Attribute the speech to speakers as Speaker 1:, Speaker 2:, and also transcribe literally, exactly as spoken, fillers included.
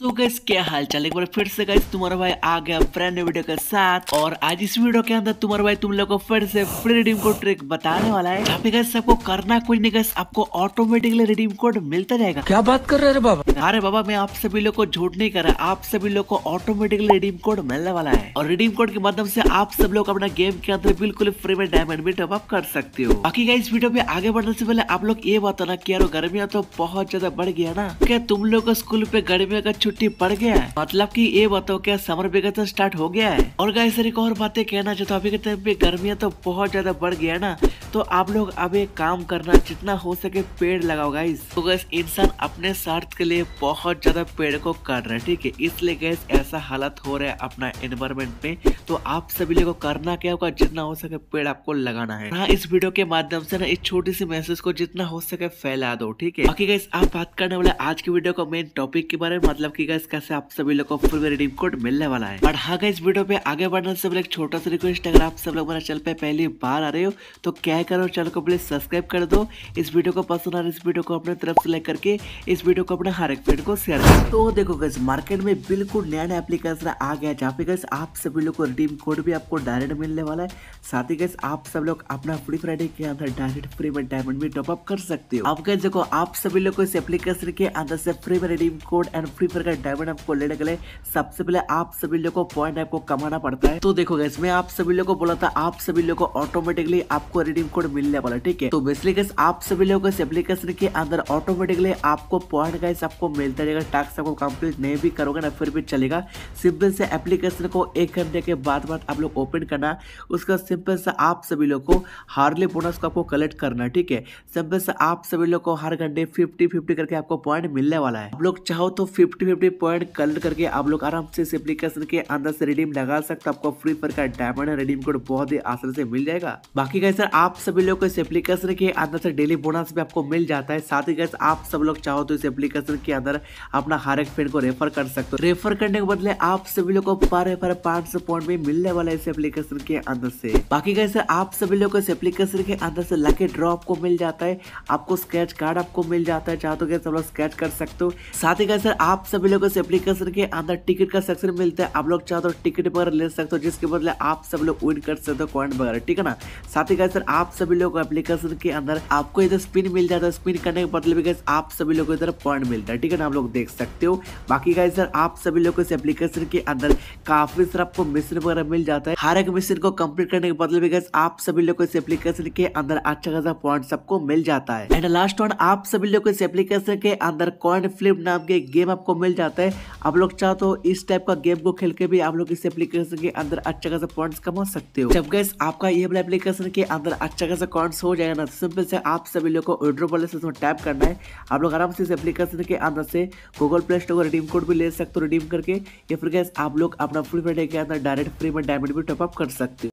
Speaker 1: तो गाइस क्या हाल चाल, एक बार फिर से गाइस तुम्हारा भाई आ गया ब्रांड न्यू वीडियो के साथ। और आज इस वीडियो के अंदर तुम्हारा भाई तुम लोग को फिर से फ्री रिडीम कोड ट्रिक बताने वाला है, जहाँ पे गाइस सबको करना कुछ नहीं, गाइस आपको ऑटोमेटिकली रिडीम कोड मिलता जाएगा।
Speaker 2: क्या बात कर रहे हैं बाबा?
Speaker 1: अरे बाबा, मैं आप सभी लोग को झूठ नहीं कर रहा, आप सभी लोग को ऑटोमेटिकली रिडीम कोड मिलने वाला है और रिडीम कोड के माध्यम से आप सब लोग अपना गेम के अंदर बिल्कुल फ्री में डायमंड भी टॉप अप कर सकते हो। बाकी गाइस वीडियो पे आगे बढ़ने से पहले आप लोग ये बताना कि यार गर्मियां तो बहुत ज्यादा बढ़ गया ना, क्या तुम लोग को स्कूल पे गर्मियों का छुट्टी पड़ गया है? मतलब कि ये बताओ क्या समर वेकेशन स्टार्ट हो गया है? और गाइस एक और बातें कहना चाहता हूँ, अभी के टाइम पे गर्मियां तो बहुत ज्यादा बढ़ गया है ना, तो आप लोग अब एक काम करना, जितना हो सके पेड़ लगाओ गाइस। तो गाइस इंसान अपने स्वार्थ के लिए बहुत ज्यादा पेड़ को काट रहा है, ठीक है, इसलिए गाइस ऐसा हालत हो रहा है अपना एनवायरमेंट में। तो आप सभी लोगों को करना क्या होगा, जितना हो सके पेड़ आपको लगाना है। हाँ, इस वीडियो के माध्यम से ना इस छोटी सी मैसेज को जितना हो सके फैला दो, ठीक है। बाकी गाइस आप बात करने वाले आज की वीडियो को मेन टॉपिक के बारे में, मतलब कि गाइस कैसे आप सभी लोग को फुल रिडीम कोड मिलने वाला है। और हाँ गाइस, वीडियो पे आगे बढ़ने से पहले एक छोटा सा रिक्वेस्ट, अगर आप सब लोग मेरे चैनल पे पहली बार आ रहे हो तो क्या करो, चैनल को प्लीज सब्सक्राइब कर दो। इस वीडियो को पसंद आ रहा है, इस वीडियो को अपने तरफ से लाइक करके इस वीडियो को अपने हर एक फ्रेंड को शेयर करो। तो देखो गाइस, मार्केट में बिल्कुल नया नया एप्लीकेशन आ गया, जहाँ पे गाइस आप सभी लोग को रिडीम कोड भी आपको डायरेक्ट मिलने वाला है। साथ ही गाइस आप सब लोग अपना फ्री फ्राइडे के अंदर डायरेक्ट फ्री में डायमंड भी टॉप अप कर सकते हो। अब गाइस देखो, आप सभी लोग को इस एप्लीकेशन के अंदर से फ्री में redeem code and free fire का डायमंड आपको लेने के लिए सबसे पहले आप सभी लोग को पॉइंट आपको कमाना पड़ता है। तो देखो गाइस, मैं आप सभी लोग को बोला था, आप सभी लोग को ऑटोमेटिकली आपको रिडीम कोड मिलने वाला, ठीक है। तो बेसिकली गाइस आप सभी लोग को इस एप्लीकेशन के अंदर ऑटोमेटिकली आपको पॉइंट गाइस आपको मिलता रहेगा। टास्क आपको कंप्लीट नहीं भी करोगे ना फिर भी चलेगा। सिंपल से एप्लीकेशन को एक घंटे के बाद बाद आप लोग ओपन करना, उसका सिंपल से आप सभी लोग को हार्डली बोनस को आपको कलेक्ट करना, ठीक है। सिंपल से आप सभी लोग को हर घंटे फिफ्टी फिफ्टी करके आपको पॉइंट मिलने वाला है। आप लोग चाहो तो फिफ्टी फिफ्टी पॉइंट कलेक्ट करके आप लोग आराम से इस एप्लीकेशन के अंदर से रिडीम लगा सकते हो। आपको फ्री फायर का डायमंड रिडीम कोड बहुत ही आसानी से मिल जाएगा। बाकी गाइस सर आप सभी लोग को इस एप्लीकेशन के अंदर से डेली बोनस भी आपको मिल जाता है। साथ ही गाइस आप सब लोग चाहो तो इस एप्लीकेशन के अंदर अपना हर एक फ्रेंड को रेफर कर सकते हो। रेफर करने के बदले आप सभी लोग को पर रेफर पाँच सौ पॉइंट भी मिलने वाला है इस एप्लीकेशन के अंदर से। बाकी गाइस सर आप सभी लोग को इस एप्लीकेशन के अंदर से लकी ड्रॉ आपको मिल जाता है, आपको स्क्रैच कार्ड आपको मिल जाता है, चाहो तो गाइस सब लोग स्क्रैच कर सकते हो। साथ ही गाइस सर आप सभी लोग को इस एप्लीकेशन के अंदर टिकट का सेक्शन मिलता है, आप लोग चाहो तो टिकट वगैरह ले सकते हो, जिसके बदले आप सब लोग विन कर सकते हो कॉइन वगैरह, ठीक है ना। साथ ही गाइस सर आप सभी लोग को एप्लीकेशन के अंदर आपको इधर स्पिन मिल जाता है, स्पिन करने के बदले भी गाइस आप सभी लोग को इधर पॉइंट मिलता है, ठीक है ना, आप लोग देख सकते हो। बाकी गाइस सर आप सभी लोग को इस एप्लीकेशन के अंदर काफी सारा आपको मिशन वगैरह मिल जाता है। हर एक मिशन को कंप्लीट करने के बदले भी गाइस आप सभी लोग को इस एप्लीकेशन के अंदर अच्छा खासा पॉइंट सबको मिल जाता है। एंड लास्ट वन, आप सभी लोग को इस एप्लीकेशन के अंदर कॉइन फ्लिप नाम के गेम आपको मिल जाता है। आप लोग चाहो तो इस टाइप का गेम को खेल के भी आप लोग इस एप्लीकेशन के अंदर अच्छा खासा पॉइंट्स कमा सकते हो। जब गाइस आपका ये वाला एप्लीकेशन के अंदर अच्छा खासा पॉइंट्स हो जाएगा ना, सिंपल से आप सभी लोग को विड्रॉ वाले से टैप करना है। आप लोग आराम से इस एप्लीकेशन के अंदर से गूगल प्ले स्टोर को रिडीम कोड भी ले सकते हो, रिडीम करके, या फिर गाइस आप लोग अपना फ्री फायर के अंदर डायरेक्ट फ्री में डायमंड भी टॉप अप कर सकते हो।